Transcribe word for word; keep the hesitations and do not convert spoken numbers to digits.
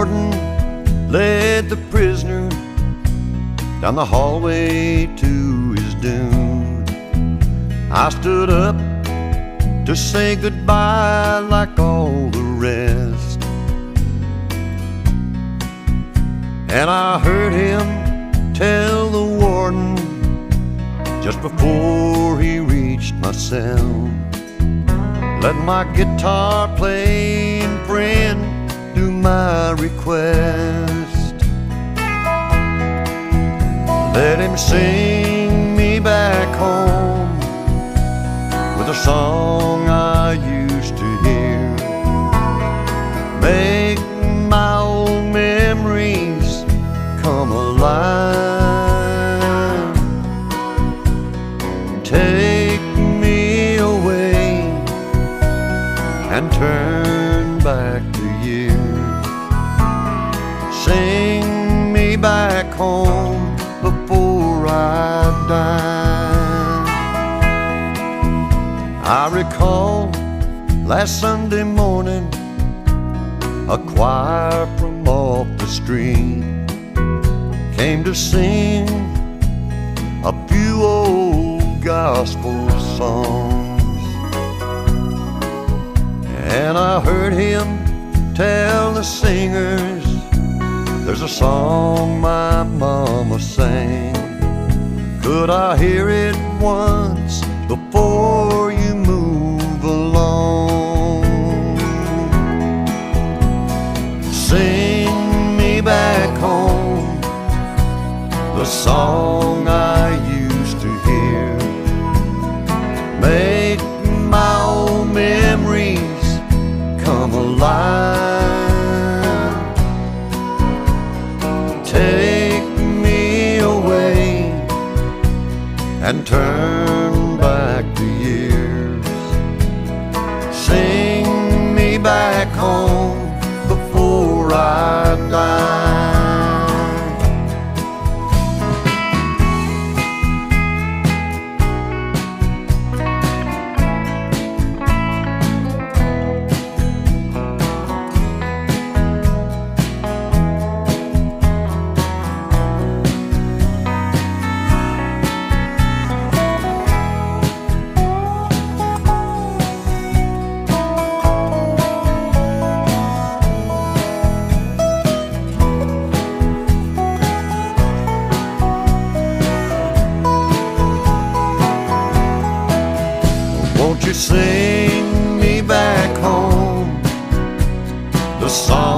warden led the prisoner down the hallway to his doom. I stood up to say goodbye like all the rest, and I heard him tell the warden just before he reached my cell, let my guitar playing friend do my request. Let him sing me back home with a song I used to hear, make my old memories come alive, take me away and turn back the years, sing me back home before I die. I recall last Sunday morning, a choir from off the street came to sing a few old gospel songs, and I heard him tell the singers, there's a song my mama sang, could I hear it once before you move along? Sing me back home the song I used to hear, make my old memories come alive, take me away and turn back the years, sing me back home before I die. Won't you sing me back home the song